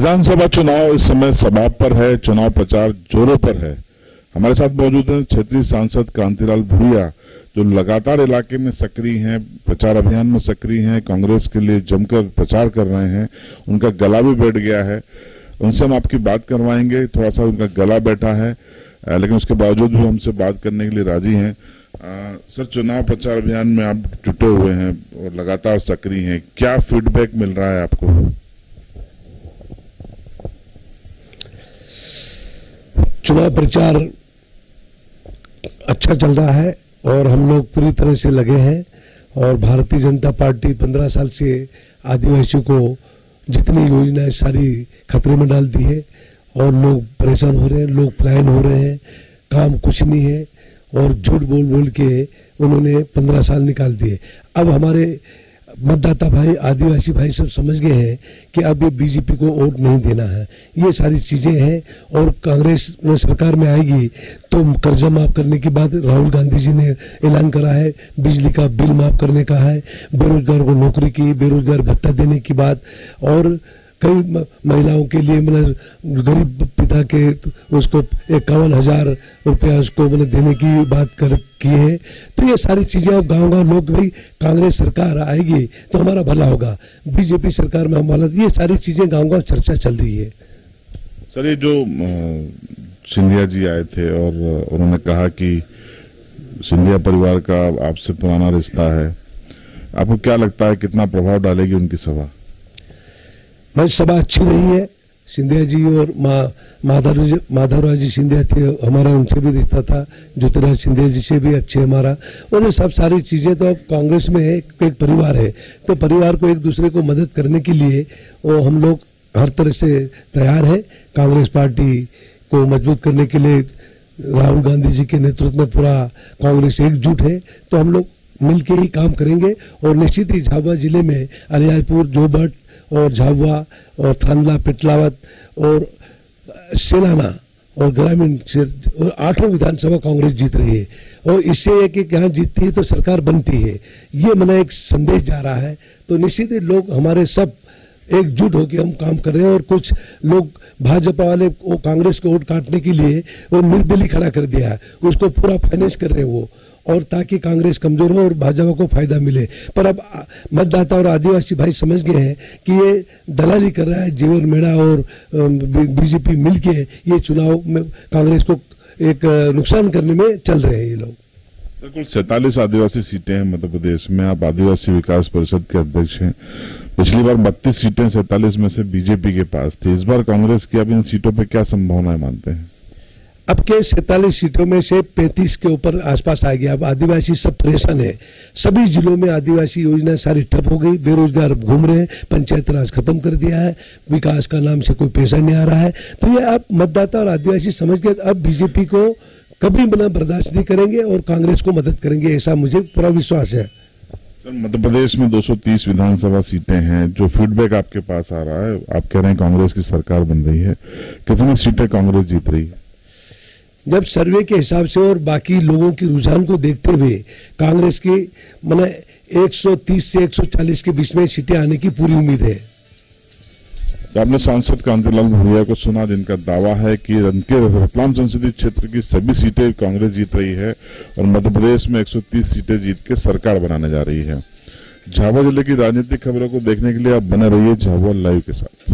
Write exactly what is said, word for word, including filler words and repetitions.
विधानसभा चुनाव इस समय सभा पर है, चुनाव प्रचार जोरों पर है। हमारे साथ मौजूद हैं क्षेत्रीय सांसद कांतिलाल भूरिया, जो लगातार इलाके में सक्रिय हैं, प्रचार अभियान में सक्रिय हैं, कांग्रेस के लिए जमकर प्रचार कर रहे हैं। उनका गला भी बैठ गया है, उनसे हम आपकी बात करवाएंगे। थोड़ा सा उनका गला बैठा है, लेकिन उसके बावजूद भी हमसे बात करने के लिए राजी हैं। आ, सर, चुनाव प्रचार अभियान में आप जुटे हुए हैं और लगातार सक्रिय हैं, क्या फीडबैक मिल रहा है आपको? चुनाव प्रचार अच्छा चल रहा है और हम लोग पूरी तरह से लगे हैं। और भारतीय जनता पार्टी पंद्रह साल से आदिवासियों को जितनी योजनाएं सारी खतरे में डाल दी है और लोग परेशान हो रहे हैं, लोग पलायन हो रहे हैं, काम कुछ नहीं है और झूठ बोल बोल के उन्होंने पंद्रह साल निकाल दिए। अब हमारे मतदाता भाई, आदिवासी भाई सब समझ गए हैं कि अब ये बीजेपी को वोट नहीं देना है। ये सारी चीजें हैं और कांग्रेस सरकार में आएगी तो कर्जा माफ करने की बात राहुल गांधी जी ने ऐलान करा है, बिजली का बिल माफ करने का है, बेरोजगार को नौकरी की, बेरोजगार भत्ता देने की बात, और कई महिलाओं के लिए मतलब गरीब पिता के उसको इक्यावन हजार रुपया उसको मतलब देने की बात कर की है। तो ये सारी चीजें अब गांव गांव लोग, भाई कांग्रेस सरकार आएगी तो हमारा भला होगा, बीजेपी सरकार में हमारा, ये सारी चीजें गांव गांव चर्चा चल रही है। सर, ये जो सिंधिया जी आए थे और उन्होंने कहा कि सिंधिया परिवार का आपसे पुराना रिश्ता है, आपको क्या लगता है कितना प्रभाव डालेगी उनकी सभा? भाई सभा अच्छी रही है। सिंधिया जी और माधव माधवराव जी सिंधिया थे, हमारा उनसे भी रिश्ता था। ज्योतिराज सिंधिया जी से भी अच्छे हमारा, और ये सब सारी चीजें तो अब कांग्रेस में है, एक परिवार है, तो परिवार को एक दूसरे को मदद करने के लिए वो हम लोग हर तरह से तैयार है। कांग्रेस पार्टी को मजबूत करने के लिए राहुल गांधी जी के नेतृत्व में पूरा कांग्रेस एकजुट है, तो हम लोग मिलके ही काम करेंगे। और निश्चित ही झाबुआ जिले में अलियालपुर, जोबट और झाबुआ और थानला, पिटलावत और सेलाना और ग्रामीण और आठों विधानसभा कांग्रेस जीत रही है। और इससे एक एक यहाँ जीतती है तो सरकार बनती है, ये मैंने एक संदेश जा रहा है। तो निश्चित ही लोग हमारे सब एकजुट होकर हम काम कर रहे हैं। और कुछ लोग भाजपा वाले वो कांग्रेस को वोट काटने के लिए वो निर्दलीय खड़ा कर दिया है, उसको पूरा फाइनेंस कर रहे हैं वो, और ताकि कांग्रेस कमजोर हो और भाजपा को फायदा मिले। पर अब मतदाता और आदिवासी भाई समझ गए हैं कि ये दलाली कर रहा है, जीवन मेड़ा और बीजेपी मिलके ये चुनाव में कांग्रेस को एक नुकसान करने में चल रहे हैं ये लोग। सर, कुल सैतालीस आदिवासी सीटें हैं मध्य प्रदेश में, आप आदिवासी विकास परिषद के अध्यक्ष हैं। पिछली बार बत्तीस सीटें सैतालीस में से बीजेपी के पास थी, इस बार कांग्रेस की अब इन सीटों पर क्या संभावनाएं मानते हैं? अब के सैतालीस सीटों में से पैंतीस के ऊपर आसपास आ गया। अब आदिवासी सब परेशान है, सभी जिलों में आदिवासी योजना सारी ठप हो गई, बेरोजगार घूम रहे हैं, पंचायत राज खत्म कर दिया है, विकास का नाम से कोई पैसा नहीं आ रहा है। तो ये अब मतदाता और आदिवासी समझ गए अब बीजेपी को कभी बिना बर्दाश्त नहीं करेंगे और कांग्रेस को मदद करेंगे, ऐसा मुझे पूरा विश्वास है। सर, मध्य प्रदेश में दो सौ तीस विधानसभा सीटें हैं, जो फीडबैक आपके पास आ रहा है, आप कह रहे हैं कांग्रेस की सरकार बन रही है, कितनी सीटें कांग्रेस जीत रही है? जब सर्वे के हिसाब से और बाकी लोगों की रुझान को देखते हुए कांग्रेस की माने एक सौ तीस से एक सौ चालीस के बीच में सीटें आने की पूरी उम्मीद है। तो आपने सांसद कांतिलाल भूरिया को सुना, जिनका दावा है कि रतलाम संसदीय क्षेत्र की सभी सीटें कांग्रेस जीत रही है और मध्य प्रदेश में एक सौ तीस सीटें जीत के सरकार बनाने जा रही है। झाबुआ जिले की राजनीतिक खबरों को देखने के लिए आप बने रहिए झाबुआ लाइव के साथ।